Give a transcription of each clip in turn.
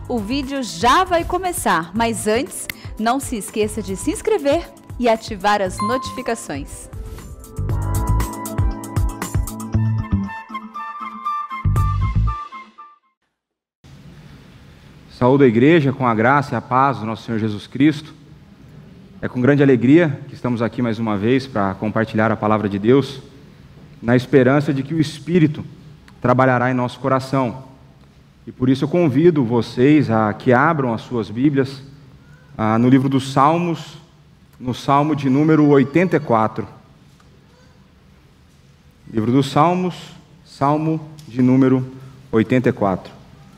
O vídeo já vai começar, mas antes, não se esqueça de se inscrever e ativar as notificações. Saúdo a igreja com a graça e a paz do nosso Senhor Jesus Cristo. É com grande alegria que estamos aqui mais uma vez para compartilhar a palavra de Deus, na esperança de que o Espírito trabalhará em nosso coração. E por isso eu convido vocês a que abram as suas Bíblias no livro dos Salmos, no Salmo de número 84. Livro dos Salmos, Salmo de número 84.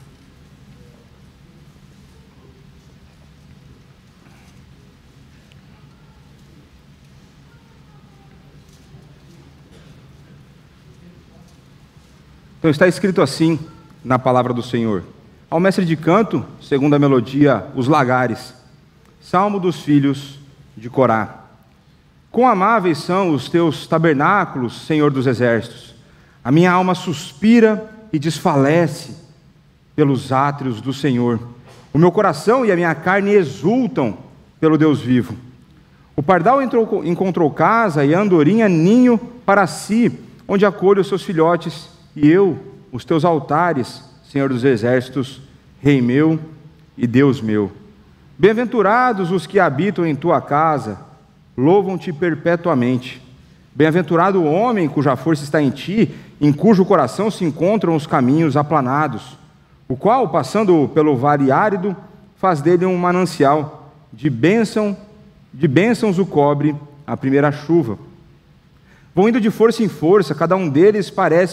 Então está escrito assim na palavra do Senhor: ao mestre de canto, segundo a melodia, os lagares, salmo dos filhos de Corá. Quão amáveis são os teus tabernáculos, Senhor dos exércitos! A minha alma suspira e desfalece pelos átrios do Senhor. O meu coração e a minha carne exultam pelo Deus vivo. O pardal encontrou casa e a andorinha ninho para si, onde acolhe os seus filhotes. E eu, os teus altares, Senhor dos exércitos, Rei meu e Deus meu. Bem-aventurados os que habitam em tua casa, louvam-te perpetuamente. Bem-aventurado o homem cuja força está em ti, em cujo coração se encontram os caminhos aplanados, o qual, passando pelo vale árido, faz dele um manancial, de bênçãos o cobre a primeira chuva. Vão indo de força em força, cada um deles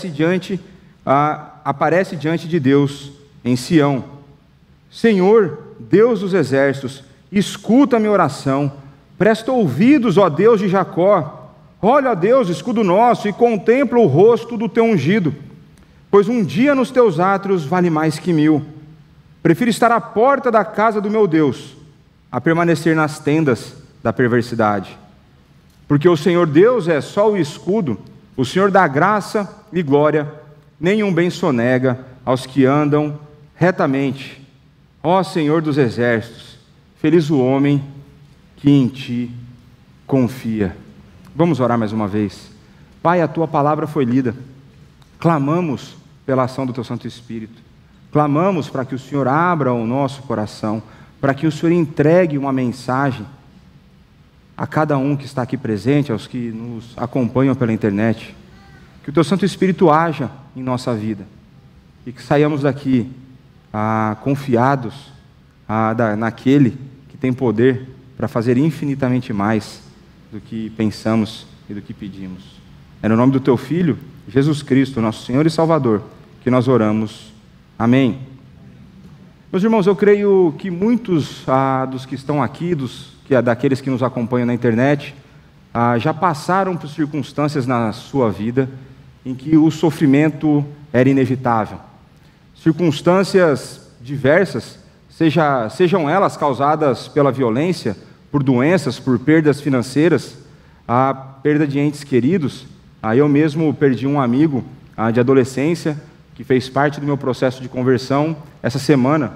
aparece diante de Deus em Sião. Senhor, Deus dos exércitos, escuta a minha oração, presta ouvidos, ó Deus de Jacó. Olha, ó Deus, escudo nosso, e contempla o rosto do teu ungido, pois um dia nos teus átrios vale mais que 1000. Prefiro estar à porta da casa do meu Deus, a permanecer nas tendas da perversidade. Porque o Senhor Deus é só o escudo, o Senhor dá graça e glória, nenhum bem sonega aos que andam retamente. Ó Senhor dos exércitos, feliz o homem que em ti confia. Vamos orar mais uma vez. Pai, a tua palavra foi lida. Clamamos pela ação do teu Santo Espírito. Clamamos para que o Senhor abra o nosso coração, para que o Senhor entregue uma mensagem a cada um que está aqui presente, aos que nos acompanham pela internet. Que o teu Santo Espírito haja em nossa vida e que saiamos daqui confiados naquele que tem poder para fazer infinitamente mais do que pensamos e do que pedimos. É no nome do teu Filho, Jesus Cristo, nosso Senhor e Salvador, que nós oramos. Amém. Meus irmãos, eu creio que muitos dos que estão aqui, daqueles que nos acompanham na internet, já passaram por circunstâncias na sua vida em que o sofrimento era inevitável. Circunstâncias diversas, sejam elas causadas pela violência, por doenças, por perdas financeiras, a perda de entes queridos. Eu mesmo perdi um amigo de adolescência que fez parte do meu processo de conversão essa semana.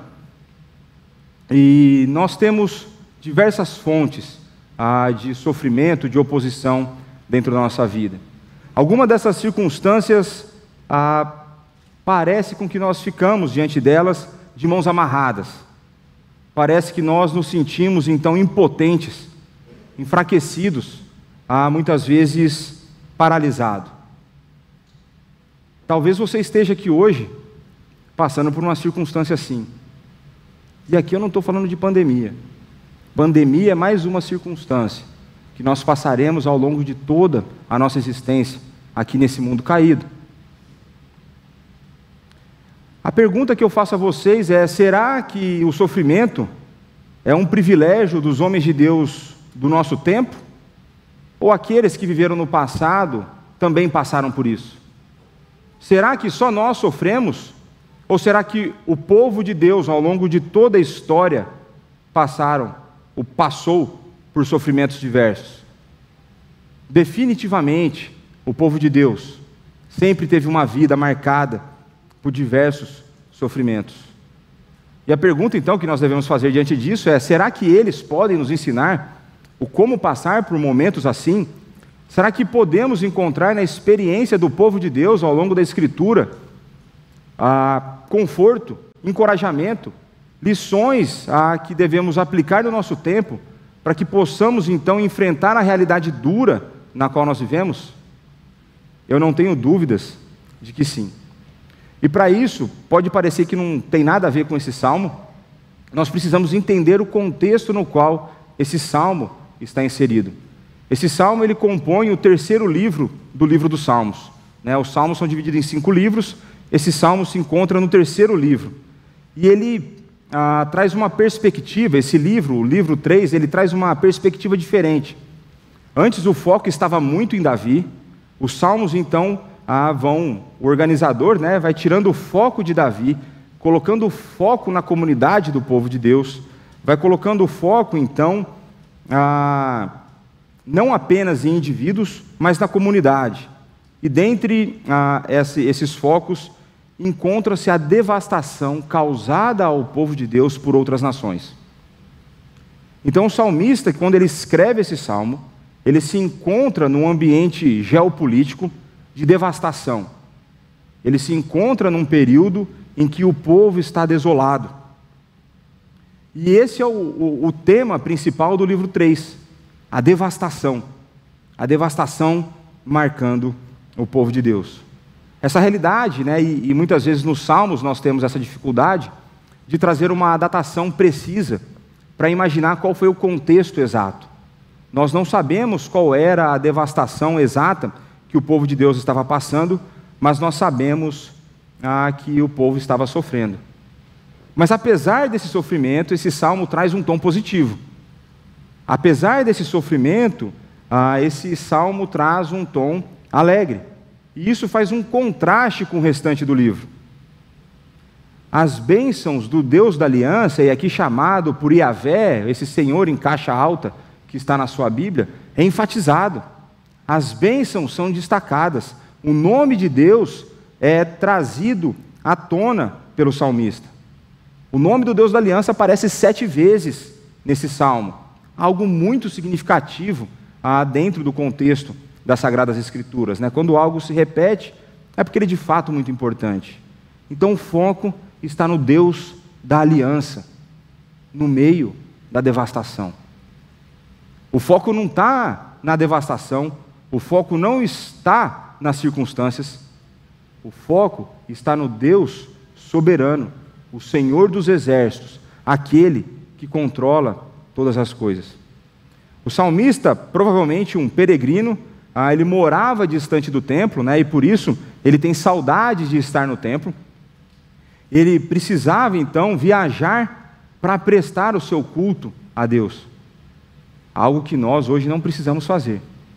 E nós temos diversas fontes de sofrimento, de oposição dentro da nossa vida. Alguma dessas circunstâncias parece com que nós ficamos diante delas de mãos amarradas. Parece que nós nos sentimos então impotentes, enfraquecidos, muitas vezes paralisado. Talvez você esteja aqui hoje passando por uma circunstância assim. E aqui eu não estou falando de pandemia. Pandemia é mais uma circunstância que nós passaremos ao longo de toda a nossa existência aqui nesse mundo caído. A pergunta que eu faço a vocês é: será que o sofrimento é um privilégio dos homens de Deus do nosso tempo? Ou aqueles que viveram no passado também passaram por isso? Será que só nós sofremos? Ou será que o povo de Deus, ao longo de toda a história, passou por sofrimentos diversos? Definitivamente, o povo de Deus sempre teve uma vida marcada por diversos sofrimentos. E a pergunta então que nós devemos fazer diante disso é: será que eles podem nos ensinar o como passar por momentos assim? Será que podemos encontrar na experiência do povo de Deus ao longo da Escritura conforto, encorajamento, lições que devemos aplicar no nosso tempo para que possamos então enfrentar a realidade dura na qual nós vivemos? Eu não tenho dúvidas de que sim. E para isso, pode parecer que não tem nada a ver com esse salmo, nós precisamos entender o contexto no qual esse salmo está inserido. Esse salmo ele compõe o terceiro livro do livro dos Salmos. Os salmos são divididos em 5 livros, esse salmo se encontra no terceiro livro. E ele traz uma perspectiva, esse livro, o livro 3, ele traz uma perspectiva diferente. Antes o foco estava muito em Davi, os salmos então o organizador vai tirando o foco de Davi, colocando o foco na comunidade do povo de Deus, vai colocando o foco então não apenas em indivíduos, mas na comunidade. E dentre esses focos encontra-se a devastação causada ao povo de Deus por outras nações. Então o salmista, quando ele escreve esse salmo, ele se encontra num ambiente geopolítico de devastação. Ele se encontra num período em que o povo está desolado. E esse é o tema principal do livro 3, a devastação marcando o povo de Deus. Essa realidade, e muitas vezes nos salmos nós temos essa dificuldade de trazer uma datação precisa para imaginar qual foi o contexto exato. Nós não sabemos qual era a devastação exata que o povo de Deus estava passando, mas nós sabemos que o povo estava sofrendo. Mas apesar desse sofrimento, esse salmo traz um tom positivo. Apesar desse sofrimento, esse salmo traz um tom alegre. E isso faz um contraste com o restante do livro. As bênçãos do Deus da aliança, e aqui chamado por Iavé, esse Senhor em caixa alta que está na sua Bíblia, é enfatizado. As bênçãos são destacadas. O nome de Deus é trazido à tona pelo salmista. O nome do Deus da aliança aparece 7 vezes nesse salmo. Algo muito significativo dentro do contexto das Sagradas Escrituras. Quando algo se repete, é porque ele é de fato muito importante. Então o foco está no Deus da aliança, no meio da devastação. O foco não está na devastação, o foco não está nas circunstâncias, o foco está no Deus soberano, o Senhor dos exércitos, aquele que controla todas as coisas. O salmista, provavelmente um peregrino, ele morava distante do templo, e por isso ele tem saudade de estar no templo. Ele precisava então viajar para prestar o seu culto a Deus, algo que nós hoje não precisamos fazer.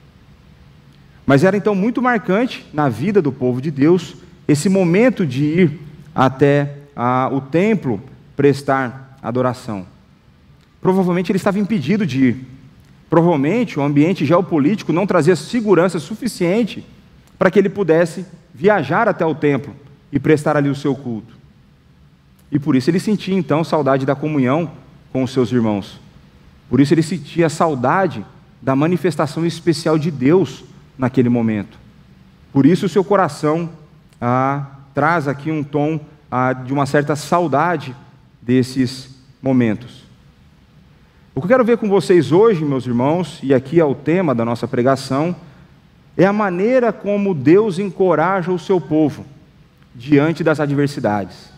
Mas era então muito marcante na vida do povo de Deus esse momento de ir até o templo prestar adoração. Provavelmente ele estava impedido de ir. Provavelmente o ambiente geopolítico não trazia segurança suficiente para que ele pudesse viajar até o templo e prestar ali o seu culto. E por isso ele sentia então saudade da comunhão com os seus irmãos. Por isso ele sentia saudade da manifestação especial de Deus naquele momento. Por isso o seu coração traz aqui um tom de uma certa saudade desses momentos. O que eu quero ver com vocês hoje, meus irmãos, e aqui é o tema da nossa pregação, é a maneira como Deus encoraja o seu povo diante das adversidades.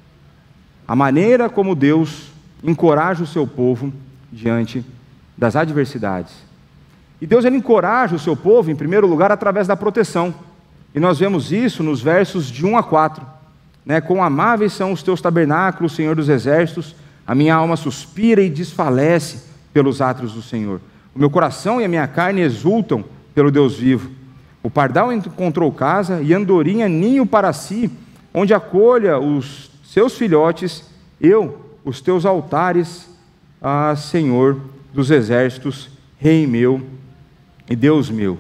A maneira como Deus encoraja o seu povo diante das adversidades. E Deus ele encoraja o seu povo, em primeiro lugar, através da proteção. E nós vemos isso nos versos de 1 a 4. Quão amáveis são os teus tabernáculos, Senhor dos exércitos, a minha alma suspira e desfalece pelos átrios do Senhor. O meu coração e a minha carne exultam pelo Deus vivo. O pardal encontrou casa e a andorinha ninho para si, onde acolha os seus filhotes, os teus altares, Senhor dos exércitos, Rei meu e Deus meu.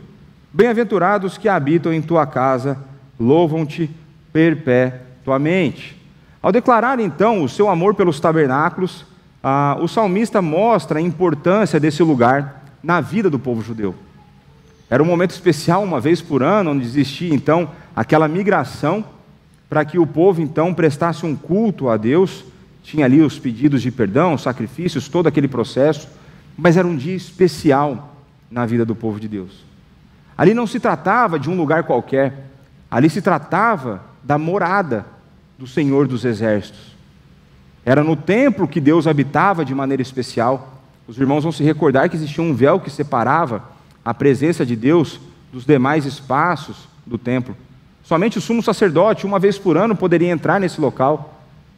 Bem-aventurados que habitam em tua casa, louvam-te perpetuamente. Ao declarar então o seu amor pelos tabernáculos, o salmista mostra a importância desse lugar na vida do povo judeu. Era um momento especial, uma vez por ano, onde existia então aquela migração para que o povo então prestasse um culto a Deus. Tinha ali os pedidos de perdão, sacrifícios, todo aquele processo, mas era um dia especial na vida do povo de Deus. Ali não se tratava de um lugar qualquer, ali se tratava da morada do Senhor dos Exércitos. Era no templo que Deus habitava de maneira especial. Os irmãos vão se recordar que existia um véu que separava a presença de Deus dos demais espaços do templo. Somente o sumo sacerdote, uma vez por ano, poderia entrar nesse local.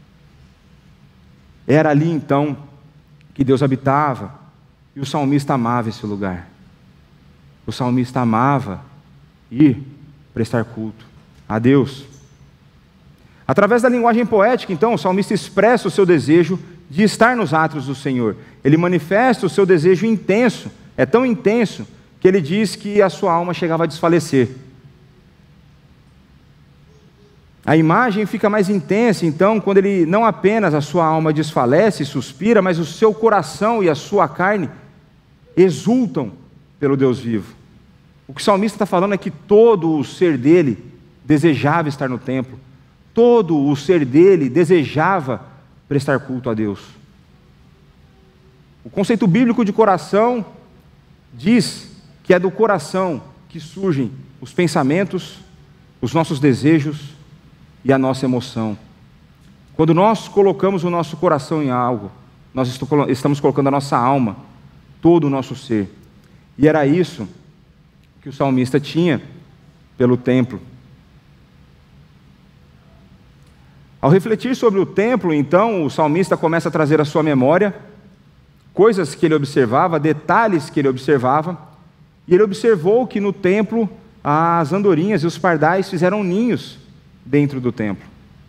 Era ali então que Deus habitava, e o salmista amava esse lugar. O salmista amava ir prestar culto a Deus. Através da linguagem poética, então, o salmista expressa o seu desejo de estar nos átrios do Senhor. Ele manifesta o seu desejo intenso, é tão intenso que ele diz que a sua alma chegava a desfalecer. A imagem fica mais intensa, então, quando ele não apenas a sua alma desfalece e suspira, mas o seu coração e a sua carne exultam pelo Deus vivo. O que o salmista está falando é que todo o ser dele desejava estar no templo, todo o ser dele desejava prestar culto a Deus. O conceito bíblico de coração diz que é do coração que surgem os pensamentos, os nossos desejos e a nossa emoção. Quando nós colocamos o nosso coração em algo, nós estamos colocando a nossa alma, todo o nosso ser. E era isso que o salmista tinha pelo templo. Ao refletir sobre o templo, então, o salmista começa a trazer à sua memória coisas que ele observava, detalhes que ele observava, e ele observou que no templo as andorinhas e os pardais fizeram ninhos dentro do templo.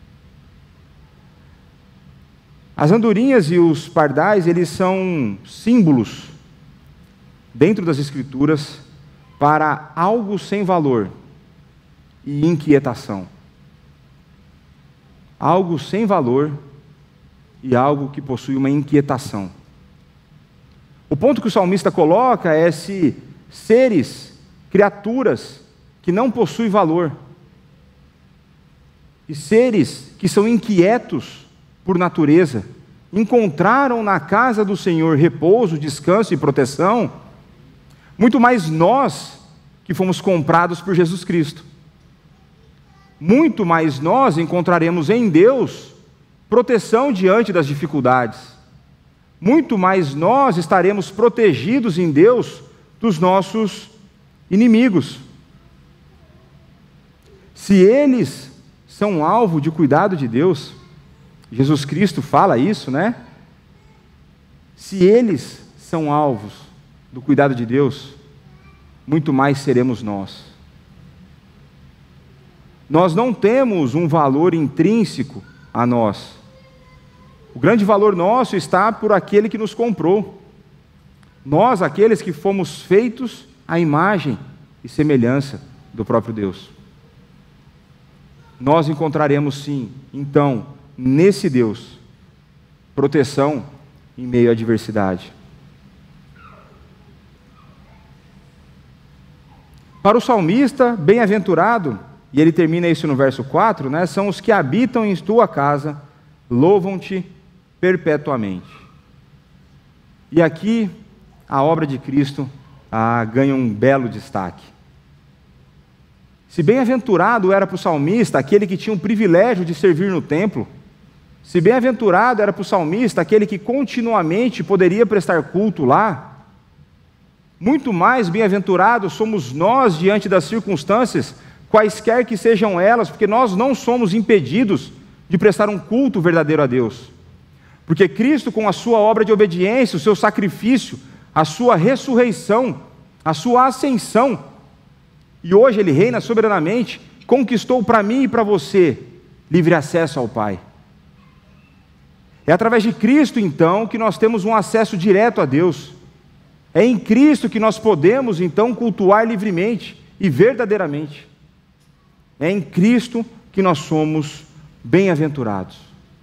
As andorinhas e os pardais, eles são símbolos dentro das Escrituras para algo sem valor e inquietação. Algo sem valor e algo que possui uma inquietação. O ponto que o salmista coloca é se seres, criaturas que não possuem valor e seres que são inquietos por natureza, encontraram na casa do Senhor repouso, descanso e proteção, muito mais nós que fomos comprados por Jesus Cristo. Muito mais nós encontraremos em Deus proteção diante das dificuldades. Muito mais nós estaremos protegidos em Deus dos nossos inimigos. Se eles são alvo de cuidado de Deus, Jesus Cristo fala isso, né? Se eles são alvos do cuidado de Deus, muito mais seremos nós. Nós não temos um valor intrínseco a nós. O grande valor nosso está por aquele que nos comprou. Nós, aqueles que fomos feitos à imagem e semelhança do próprio Deus. Nós encontraremos sim, então, nesse Deus, proteção em meio à adversidade. Para o salmista, bem-aventurado, e ele termina isso no verso 4, né, são os que habitam em tua casa, louvam-te perpetuamente. E aqui, a obra de Cristo ganha um belo destaque. Se bem-aventurado era para o salmista aquele que tinha o privilégio de servir no templo, se bem-aventurado era para o salmista aquele que continuamente poderia prestar culto lá, muito mais bem-aventurados somos nós diante das circunstâncias, quaisquer que sejam elas, porque nós não somos impedidos de prestar um culto verdadeiro a Deus. Porque Cristo, com a sua obra de obediência, o seu sacrifício, a sua ressurreição, a sua ascensão, e hoje Ele reina soberanamente, conquistou para mim e para você livre acesso ao Pai. É através de Cristo, então, que nós temos um acesso direto a Deus. É em Cristo que nós podemos, então, cultuar livremente e verdadeiramente. É em Cristo que nós somos bem-aventurados.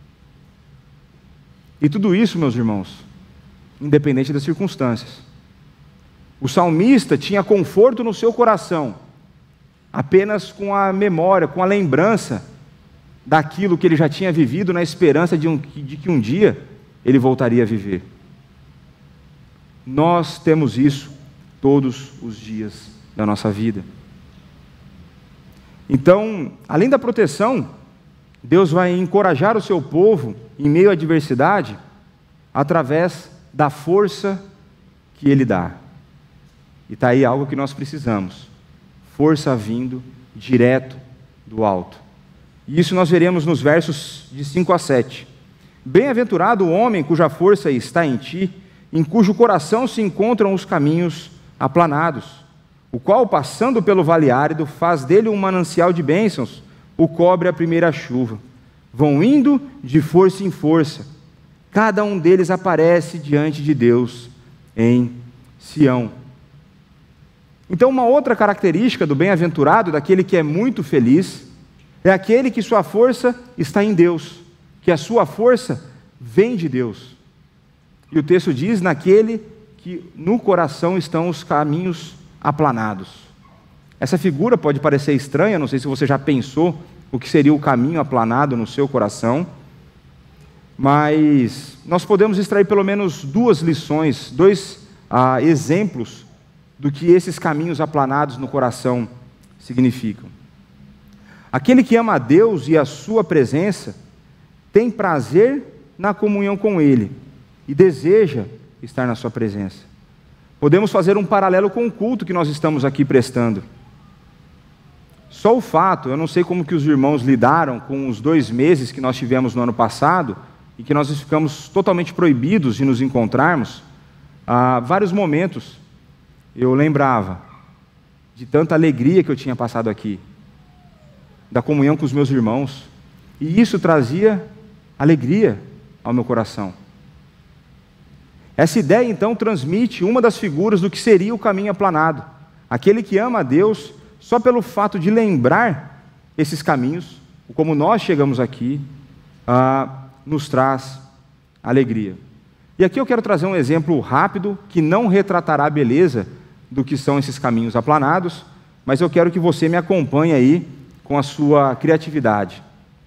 E tudo isso, meus irmãos, independente das circunstâncias. O salmista tinha conforto no seu coração, apenas com a memória, com a lembrança daquilo que ele já tinha vivido, na esperança de que um dia ele voltaria a viver. Nós temos isso todos os dias da nossa vida. Então, além da proteção, Deus vai encorajar o seu povo em meio à adversidade através da força que Ele dá. E está aí algo que nós precisamos: força vindo direto do alto. E isso nós veremos nos versos de 5 a 7. Bem-aventurado o homem cuja força está em ti, em cujo coração se encontram os caminhos aplanados, o qual, passando pelo vale árido, faz dele um manancial de bênçãos, o cobre a primeira chuva. Vão indo de força em força, cada um deles aparece diante de Deus em Sião. Então, uma outra característica do bem-aventurado, daquele que é muito feliz, é aquele que sua força está em Deus, que a sua força vem de Deus. E o texto diz: naquele que no coração estão os caminhos aplanados. Essa figura pode parecer estranha, não sei se você já pensou o que seria o caminho aplanado no seu coração, mas nós podemos extrair pelo menos duas lições, dois exemplos do que esses caminhos aplanados no coração significam. Aquele que ama a Deus e a sua presença tem prazer na comunhão com Ele e deseja estar na sua presença. Podemos fazer um paralelo com o culto que nós estamos aqui prestando. Só o fato, eu não sei como que os irmãos lidaram com os 2 meses que nós tivemos no ano passado e que nós ficamos totalmente proibidos de nos encontrarmos. Há vários momentos eu lembrava de tanta alegria que eu tinha passado aqui, da comunhão com os meus irmãos, e isso trazia alegria ao meu coração. Essa ideia, então, transmite uma das figuras do que seria o caminho aplanado. Aquele que ama a Deus, só pelo fato de lembrar esses caminhos, como nós chegamos aqui, nos traz alegria. E aqui eu quero trazer um exemplo rápido, que não retratará a beleza do que são esses caminhos aplanados, mas eu quero que você me acompanhe aí com a sua criatividade.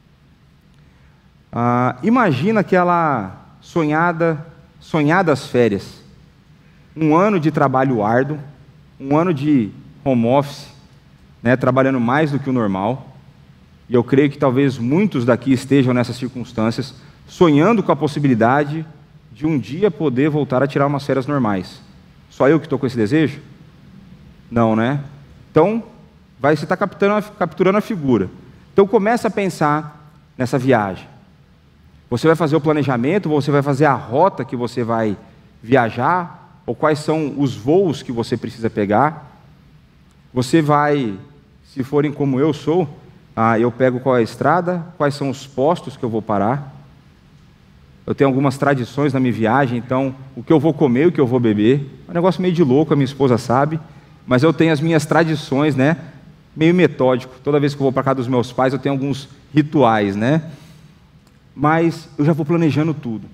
Imagina aquela sonhadas férias, um ano de trabalho árduo, um ano de home office, trabalhando mais do que o normal, e eu creio que talvez muitos daqui estejam nessas circunstâncias, sonhando com a possibilidade de um dia poder voltar a tirar umas férias normais. Só eu que estou com esse desejo? Não, né? Então, você está capturando a figura. Então, começa a pensar nessa viagem. Você vai fazer o planejamento, você vai fazer a rota que você vai viajar, ou quais são os voos que você precisa pegar. Você vai, se forem como eu sou, eu pego qual é a estrada, quais são os postos que eu vou parar. Eu tenho algumas tradições na minha viagem, então o que eu vou comer, o que eu vou beber. É um negócio meio de louco, a minha esposa sabe, mas eu tenho as minhas tradições, meio metódico. Toda vez que eu vou para casa dos meus pais, eu tenho alguns rituais, Mas eu já vou planejando tudo.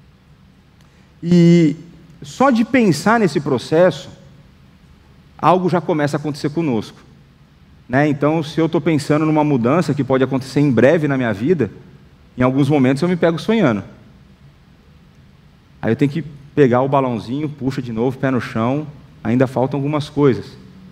E só de pensar nesse processo, algo já começa a acontecer conosco. Então, se eu estou pensando numa mudança que pode acontecer em breve na minha vida, em alguns momentos eu me pego sonhando. Aí eu tenho que pegar o balãozinho, puxa de novo, pé no chão, ainda faltam algumas coisas.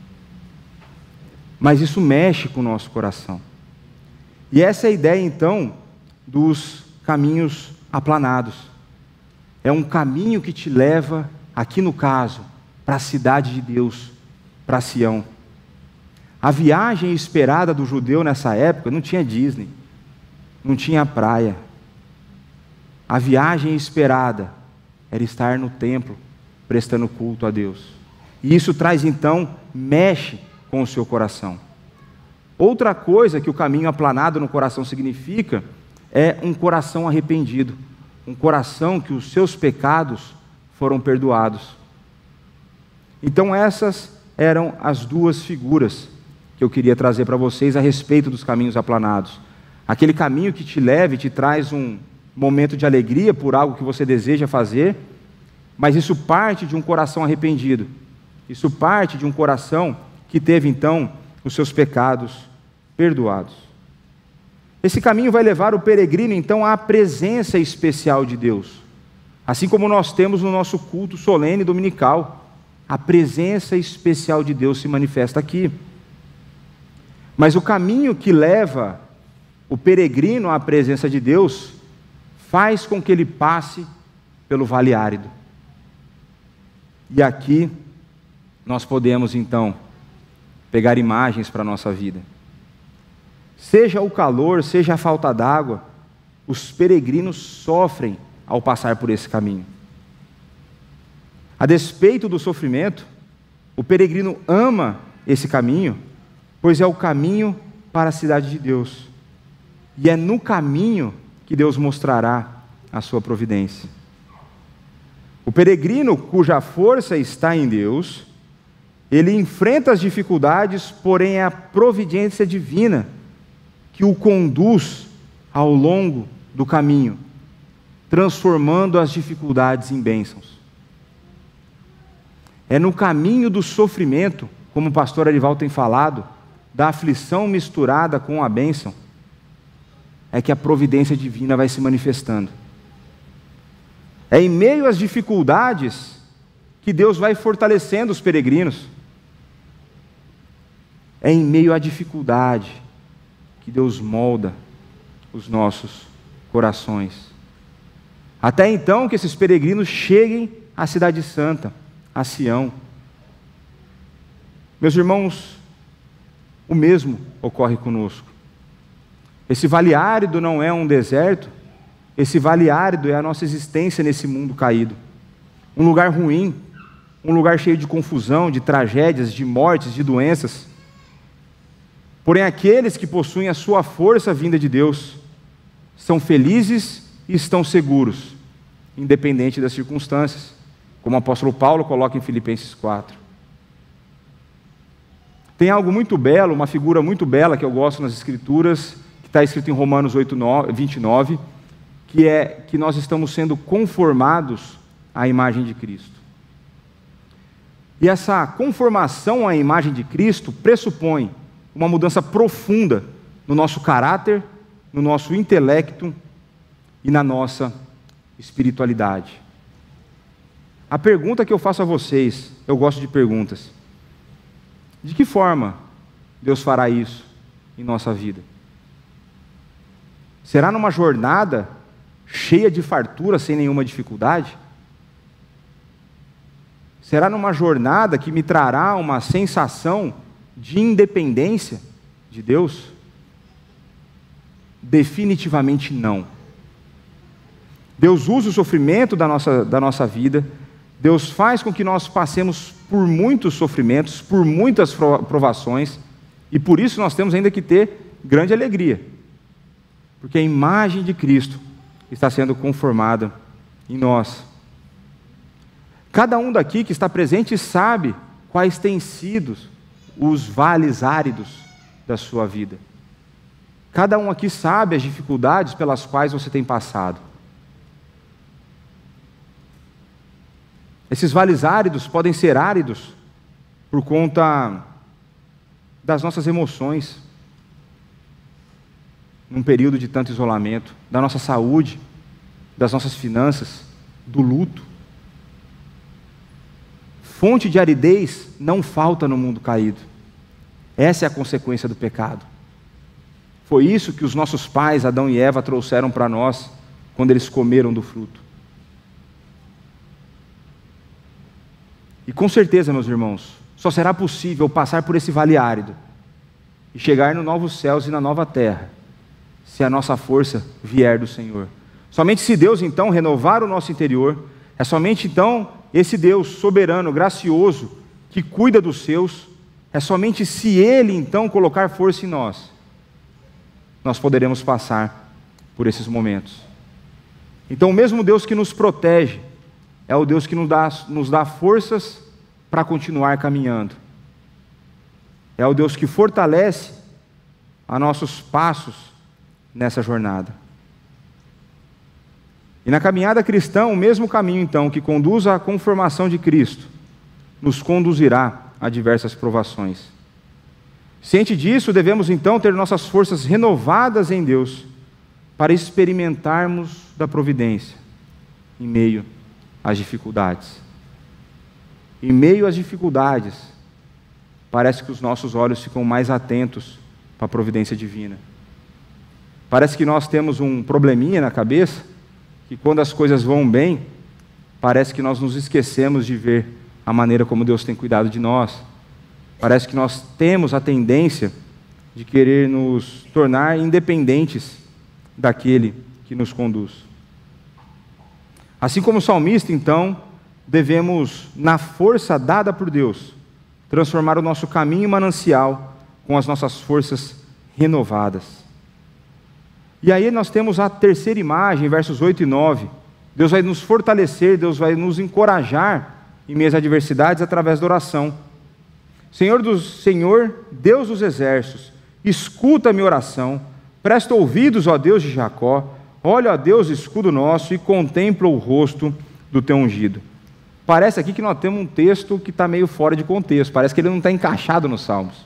Mas isso mexe com o nosso coração. E essa é a ideia, então, dos caminhos aplanados. É um caminho que te leva, aqui no caso, para a cidade de Deus, para Sião. A viagem esperada do judeu nessa época não tinha Disney, não tinha praia. A viagem esperada era estar no templo, prestando culto a Deus. E isso traz, então, mexe com o seu coração. Outra coisa que o caminho aplanado no coração significa é um coração arrependido, um coração que os seus pecados foram perdoados. Então essas eram as duas figuras que eu queria trazer para vocês a respeito dos caminhos aplanados. Aquele caminho que te leva e te traz um momento de alegria por algo que você deseja fazer, mas isso parte de um coração arrependido. Isso parte de um coração que teve, então, os seus pecados perdoados. Esse caminho vai levar o peregrino, então, à presença especial de Deus. Assim como nós temos no nosso culto solene dominical, a presença especial de Deus se manifesta aqui. Mas o caminho que leva o peregrino à presença de Deus faz com que ele passe pelo vale árido. E aqui nós podemos, então, pegar imagens para a nossa vida. Seja o calor, seja a falta d'água, os peregrinos sofrem ao passar por esse caminho. A despeito do sofrimento, o peregrino ama esse caminho, pois é o caminho para a cidade de Deus. E é no caminho que Deus mostrará a sua providência. O peregrino cuja força está em Deus, ele enfrenta as dificuldades, porém é a providência divina que o conduz ao longo do caminho, transformando as dificuldades em bênçãos. É no caminho do sofrimento, como o pastor Arival tem falado, da aflição misturada com a bênção, é que a providência divina vai se manifestando. É em meio às dificuldades que Deus vai fortalecendo os peregrinos. É em meio à dificuldade que Deus molda os nossos corações. Até então que esses peregrinos cheguem à cidade santa, a Sião. Meus irmãos, o mesmo ocorre conosco. Esse vale árido não é um deserto, esse vale árido é a nossa existência nesse mundo caído. Um lugar ruim, um lugar cheio de confusão, de tragédias, de mortes, de doenças. Porém, aqueles que possuem a sua força vinda de Deus são felizes e estão seguros, independente das circunstâncias, como o apóstolo Paulo coloca em Filipenses 4. Tem algo muito belo, uma figura muito bela que eu gosto nas Escrituras, que está escrito em Romanos 8:29, que é que nós estamos sendo conformados à imagem de Cristo. E essa conformação à imagem de Cristo pressupõe uma mudança profunda no nosso caráter, no nosso intelecto e na nossa espiritualidade. A pergunta que eu faço a vocês, eu gosto de perguntas. De que forma Deus fará isso em nossa vida? Será numa jornada cheia de fartura, sem nenhuma dificuldade? Será numa jornada que me trará uma sensação de independência de Deus? Definitivamente não. Deus usa o sofrimento da nossa vida, Deus faz com que nós passemos por muitos sofrimentos, por muitas provações, e por isso nós temos ainda que ter grande alegria, porque a imagem de Cristo está sendo conformada em nós. Cada um daqui que está presente sabe quais têm sido os vales áridos da sua vida. Cada um aqui sabe as dificuldades pelas quais você tem passado. Esses vales áridos podem ser áridos por conta das nossas emoções, num período de tanto isolamento, da nossa saúde, das nossas finanças, do luto. Fonte de aridez não falta no mundo caído. Essa é a consequência do pecado. Foi isso que os nossos pais, Adão e Eva, trouxeram para nós quando eles comeram do fruto. E com certeza, meus irmãos, só será possível passar por esse vale árido e chegar nos novos céus e na nova terra, se a nossa força vier do Senhor. Somente se Deus, então, renovar o nosso interior, é somente, então, esse Deus soberano, gracioso, que cuida dos seus, é somente se Ele, então, colocar força em nós, nós poderemos passar por esses momentos. Então, o mesmo Deus que nos protege, é o Deus que nos dá forças para continuar caminhando. É o Deus que fortalece a nossos passos nessa jornada. E na caminhada cristã, o mesmo caminho, então, que conduz à conformação de Cristo, nos conduzirá a diversas provações. Ciente disso, devemos, então, ter nossas forças renovadas em Deus, para experimentarmos da providência em meio às dificuldades. Em meio às dificuldades, parece que os nossos olhos ficam mais atentos para a providência divina. Parece que nós temos um probleminha na cabeça, que quando as coisas vão bem, parece que nós nos esquecemos de ver a maneira como Deus tem cuidado de nós. Parece que nós temos a tendência de querer nos tornar independentes daquele que nos conduz. Assim como o salmista, então, devemos, na força dada por Deus, transformar o nosso caminho em manancial com as nossas forças renovadas. E aí nós temos a terceira imagem, versos 8 e 9. Deus vai nos fortalecer, Deus vai nos encorajar em meio às adversidades através da oração. Senhor, Deus dos exércitos, escuta a minha oração, presta ouvidos, ó Deus de Jacó, olha, ó Deus, escudo nosso, e contempla o rosto do teu ungido. Parece aqui que nós temos um texto que está meio fora de contexto, parece que ele não está encaixado nos Salmos.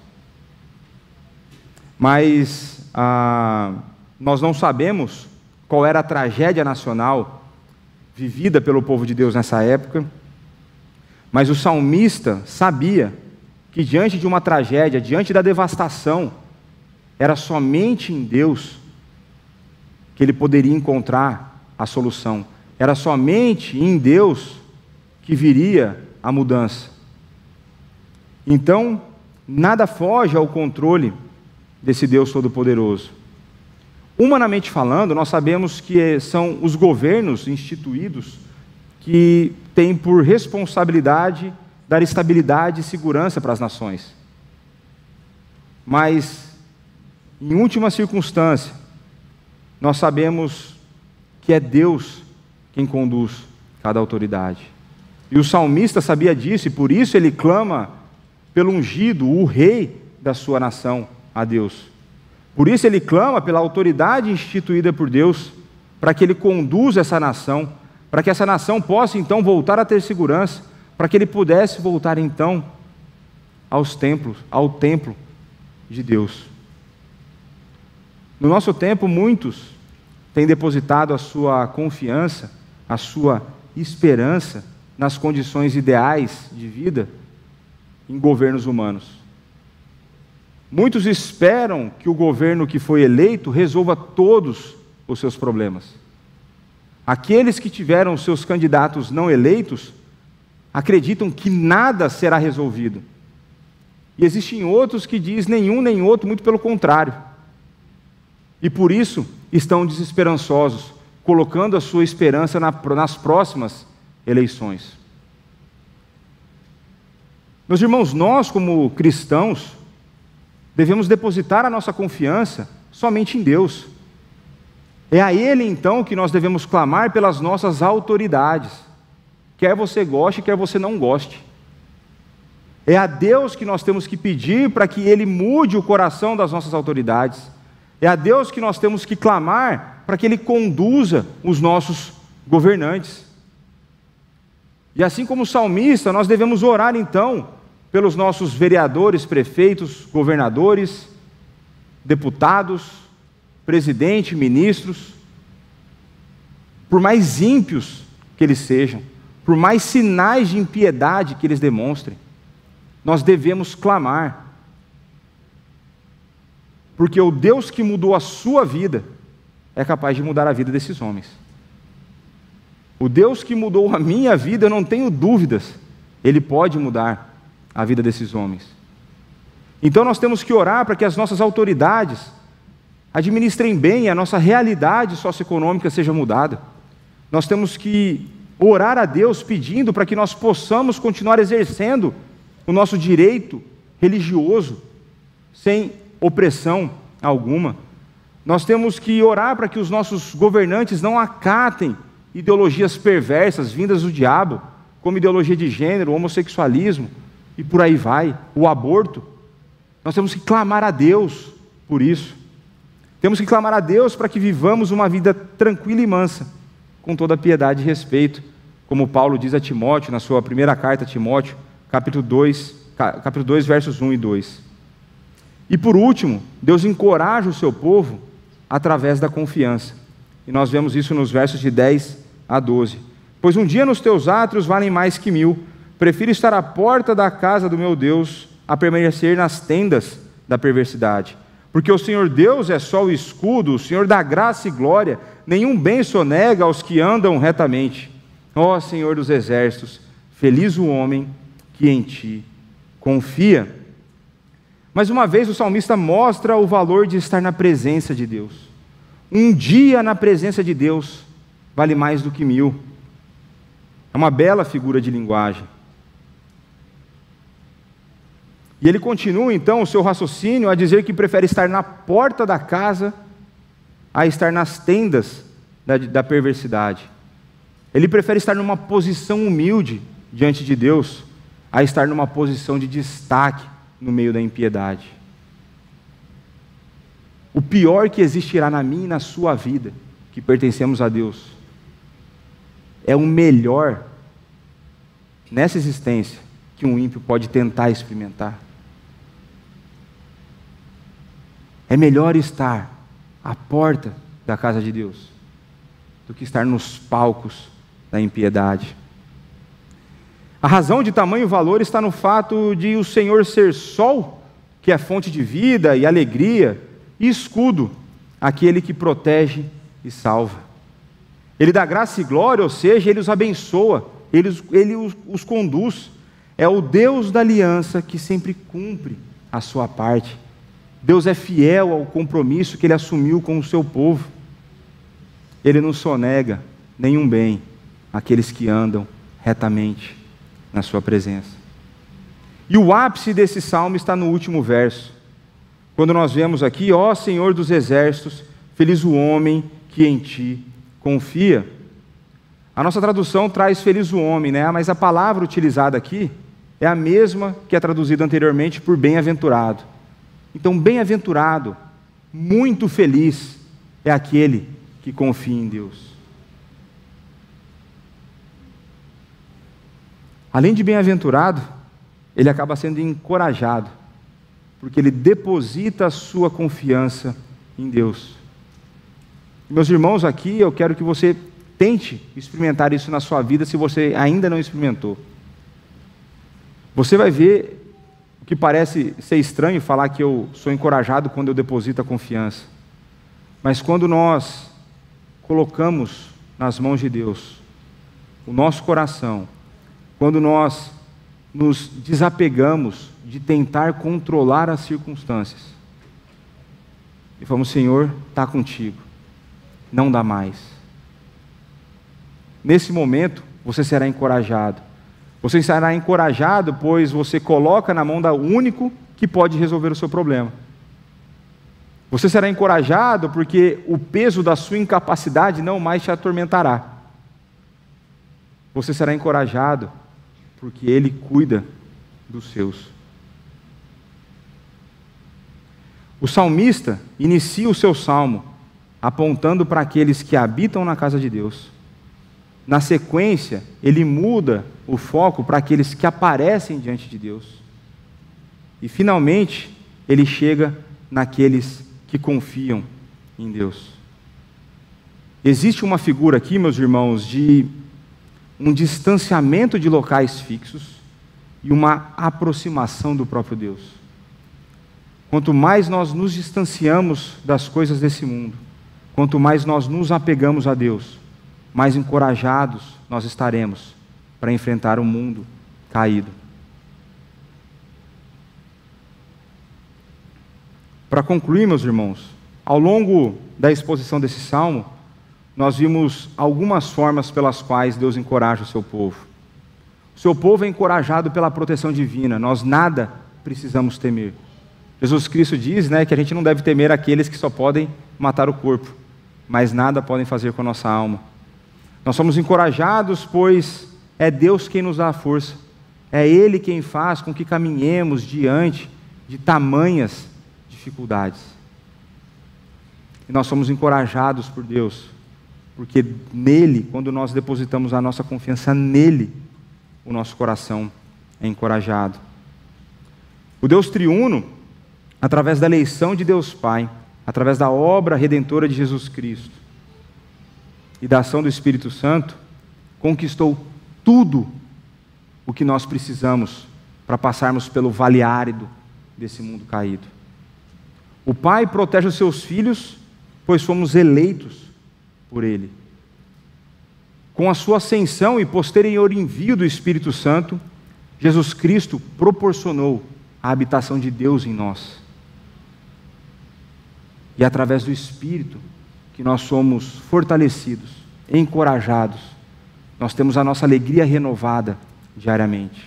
Mas nós não sabemos qual era a tragédia nacional vivida pelo povo de Deus nessa época, mas o salmista sabia que diante de uma tragédia, diante da devastação, era somente em Deus que ele poderia encontrar a solução. Era somente em Deus que viria a mudança. Então, nada foge ao controle desse Deus Todo-Poderoso. Humanamente falando, nós sabemos que são os governos instituídos que têm por responsabilidade dar estabilidade e segurança para as nações. Mas, em última circunstância, nós sabemos que é Deus quem conduz cada autoridade. E o salmista sabia disso, e por isso ele clama pelo ungido, o rei da sua nação, a Deus. Por isso ele clama pela autoridade instituída por Deus, para que ele conduza essa nação, para que essa nação possa então voltar a ter segurança, para que ele pudesse voltar então ao templo de Deus. No nosso tempo, muitos têm depositado a sua confiança, a sua esperança nas condições ideais de vida em governos humanos. Muitos esperam que o governo que foi eleito resolva todos os seus problemas. Aqueles que tiveram seus candidatos não eleitos acreditam que nada será resolvido. E existem outros que dizem nenhum nem outro, muito pelo contrário. E por isso estão desesperançosos, colocando a sua esperança nas próximas eleições. Meus irmãos, nós como cristãos devemos depositar a nossa confiança somente em Deus. É a Ele então que nós devemos clamar pelas nossas autoridades, quer você goste, quer você não goste. É a Deus que nós temos que pedir para que Ele mude o coração das nossas autoridades. É a Deus que nós temos que clamar para que Ele conduza os nossos governantes. E assim como o salmista, nós devemos orar então pelos nossos vereadores, prefeitos, governadores, deputados, presidente, ministros, por mais ímpios que eles sejam, por mais sinais de impiedade que eles demonstrem, nós devemos clamar, porque o Deus que mudou a sua vida é capaz de mudar a vida desses homens. O Deus que mudou a minha vida, eu não tenho dúvidas, Ele pode mudar a vida desses homens. Então nós temos que orar para que as nossas autoridades administrem bem, a nossa realidade socioeconômica seja mudada. Nós temos que orar a Deus pedindo para que nós possamos continuar exercendo o nosso direito religioso sem opressão alguma. Nós temos que orar para que os nossos governantes não acatem ideologias perversas vindas do diabo, como ideologia de gênero, homossexualismo e por aí vai, o aborto. Nós temos que clamar a Deus por isso. Temos que clamar a Deus para que vivamos uma vida tranquila e mansa, com toda piedade e respeito, como Paulo diz a Timóteo, na sua primeira carta a Timóteo, capítulo 2, versos 1 e 2. E por último, Deus encoraja o seu povo através da confiança. E nós vemos isso nos versos de 10 a 12. Pois um dia nos teus átrios valem mais que 1000. Prefiro estar à porta da casa do meu Deus a permanecer nas tendas da perversidade. Porque o Senhor Deus é só o escudo, o Senhor dá graça e glória, nenhum bem sonega aos que andam retamente. Ó Senhor dos exércitos, feliz o homem que em ti confia. Mais uma vez o salmista mostra o valor de estar na presença de Deus. Um dia na presença de Deus vale mais do que 1000. É uma bela figura de linguagem. E ele continua então o seu raciocínio a dizer que prefere estar na porta da casa a estar nas tendas da perversidade. Ele prefere estar numa posição humilde diante de Deus a estar numa posição de destaque no meio da impiedade. O pior que existirá na minha e na sua vida, que pertencemos a Deus, é o melhor nessa existência que um ímpio pode tentar experimentar. É melhor estar à porta da casa de Deus do que estar nos palcos da impiedade. A razão de tamanho valor está no fato de o Senhor ser sol, que é fonte de vida e alegria, e escudo, aquele que protege e salva. Ele dá graça e glória, ou seja, Ele os abençoa, Ele os conduz. É o Deus da aliança que sempre cumpre a sua parte. Deus é fiel ao compromisso que Ele assumiu com o seu povo. Ele não sonega nenhum bem àqueles que andam retamente na sua presença. E o ápice desse salmo está no último verso, quando nós vemos aqui: ó Senhor dos exércitos, feliz o homem que em ti confia. A nossa tradução traz feliz o homem, né? Mas a palavra utilizada aqui é a mesma que é traduzida anteriormente por bem-aventurado. Então, bem-aventurado, muito feliz é aquele que confia em Deus. Além de bem-aventurado, ele acaba sendo encorajado, porque ele deposita a sua confiança em Deus. Meus irmãos, aqui eu quero que você tente experimentar isso na sua vida, se você ainda não experimentou. Você vai ver o que parece ser estranho falar que eu sou encorajado quando eu deposito a confiança. Mas quando nós colocamos nas mãos de Deus o nosso coração, quando nós nos desapegamos de tentar controlar as circunstâncias, e falamos: Senhor, está contigo, não dá mais. Nesse momento, você será encorajado. Você será encorajado, pois você coloca na mão do único que pode resolver o seu problema. Você será encorajado porque o peso da sua incapacidade não mais te atormentará. Você será encorajado porque Ele cuida dos seus. O salmista inicia o seu salmo apontando para aqueles que habitam na casa de Deus. Na sequência, ele muda o foco para aqueles que aparecem diante de Deus. E finalmente, ele chega naqueles que confiam em Deus. Existe uma figura aqui, meus irmãos, de um distanciamento de locais fixos e uma aproximação do próprio Deus. Quanto mais nós nos distanciamos das coisas desse mundo, quanto mais nós nos apegamos a Deus, mais encorajados nós estaremos para enfrentar o mundo caído. Para concluir, meus irmãos, ao longo da exposição desse salmo, nós vimos algumas formas pelas quais Deus encoraja o seu povo. O seu povo é encorajado pela proteção divina, nós nada precisamos temer. Jesus Cristo diz, que a gente não deve temer aqueles que só podem matar o corpo, mas nada podem fazer com a nossa alma. Nós somos encorajados, pois é Deus quem nos dá a força. É Ele quem faz com que caminhemos diante de tamanhas dificuldades. E nós somos encorajados por Deus, porque nele, quando nós depositamos a nossa confiança nele, o nosso coração é encorajado. O Deus triuno, através da eleição de Deus Pai, através da obra redentora de Jesus Cristo e da ação do Espírito Santo, conquistou tudo o que nós precisamos para passarmos pelo vale árido desse mundo caído. O Pai protege os seus filhos, pois fomos eleitos por Ele. Com a sua ascensão e posterior envio do Espírito Santo, Jesus Cristo proporcionou a habitação de Deus em nós. E é através do Espírito que nós somos fortalecidos, encorajados, nós temos a nossa alegria renovada diariamente.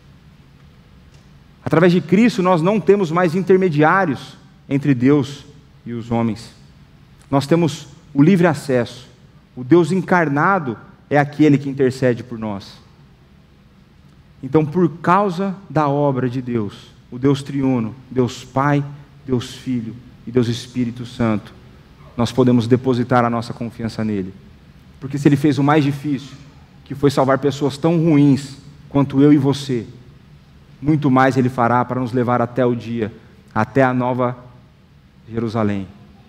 Através de Cristo nós não temos mais intermediários entre Deus e os homens. Nós temos o livre acesso. O Deus encarnado é aquele que intercede por nós. Então, por causa da obra de Deus, o Deus triuno, Deus Pai, Deus Filho e Deus Espírito Santo, nós podemos depositar a nossa confiança nele. Porque se ele fez o mais difícil, que foi salvar pessoas tão ruins quanto eu e você, muito mais ele fará para nos levar até o dia, até a nova Jerusalém.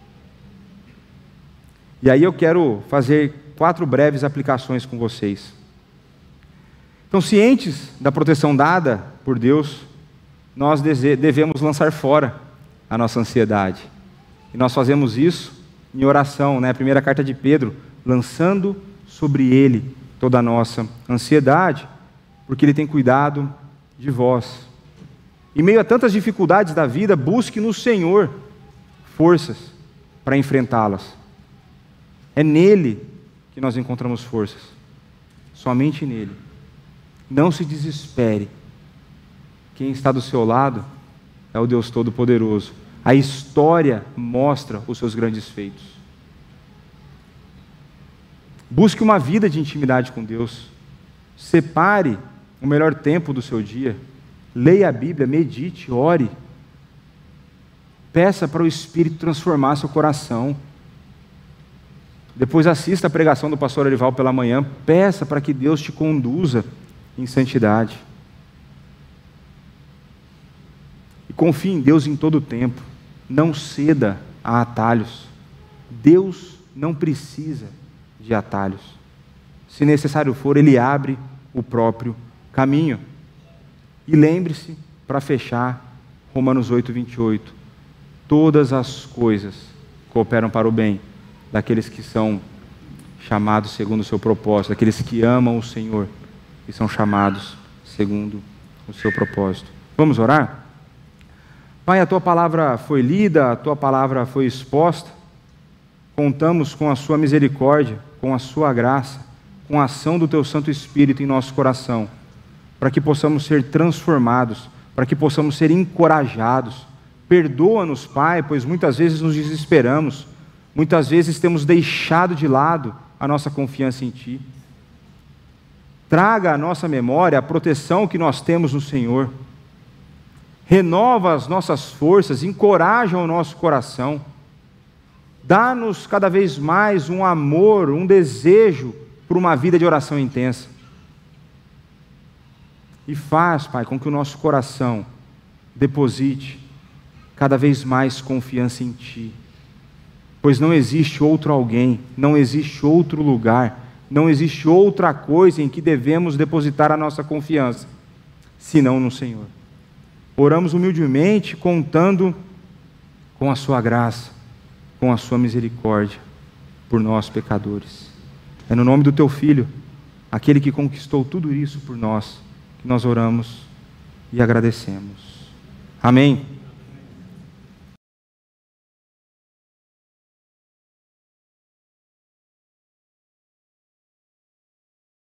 E aí eu quero fazer 4 breves aplicações com vocês. Então, cientes da proteção dada por Deus, nós devemos lançar fora a nossa ansiedade. E nós fazemos isso em oração, né? A primeira carta de Pedro, lançando sobre Ele toda a nossa ansiedade, porque Ele tem cuidado de vós. Em meio a tantas dificuldades da vida, busque no Senhor forças para enfrentá-las. É nele que nós encontramos forças, somente nele. Não se desespere. Quem está do seu lado é o Deus Todo-Poderoso. A história mostra os seus grandes feitos. Busque uma vida de intimidade com Deus. Separe o melhor tempo do seu dia. Leia a Bíblia, medite, ore. Peça para o Espírito transformar seu coração. Depois assista a pregação do pastor Arival pela manhã. Peça para que Deus te conduza em santidade. E confie em Deus em todo o tempo. Não ceda a atalhos. Deus não precisa de atalhos. Se necessário for, Ele abre o próprio caminho. E lembre-se, para fechar, Romanos 8:28. Todas as coisas cooperam para o bem daqueles que são chamados segundo o seu propósito, daqueles que amam o Senhor e são chamados segundo o seu propósito. Vamos orar? Pai, a Tua palavra foi lida, a Tua palavra foi exposta. Contamos com a Sua misericórdia, com a Sua graça, com a ação do Teu Santo Espírito em nosso coração, para que possamos ser transformados, para que possamos ser encorajados. Perdoa-nos, Pai, pois muitas vezes nos desesperamos, muitas vezes temos deixado de lado a nossa confiança em Ti. Traga à nossa memória a proteção que nós temos no Senhor. Renova as nossas forças, encoraja o nosso coração. Dá-nos cada vez mais um amor, um desejo por uma vida de oração intensa. E faz, Pai, com que o nosso coração deposite cada vez mais confiança em Ti. Pois não existe outro alguém, não existe outro lugar, não existe outra coisa em que devemos depositar a nossa confiança, senão no Senhor. Oramos humildemente, contando com a Sua graça, com a Sua misericórdia, por nós pecadores. É no nome do Teu Filho, aquele que conquistou tudo isso por nós, que nós oramos e agradecemos. Amém.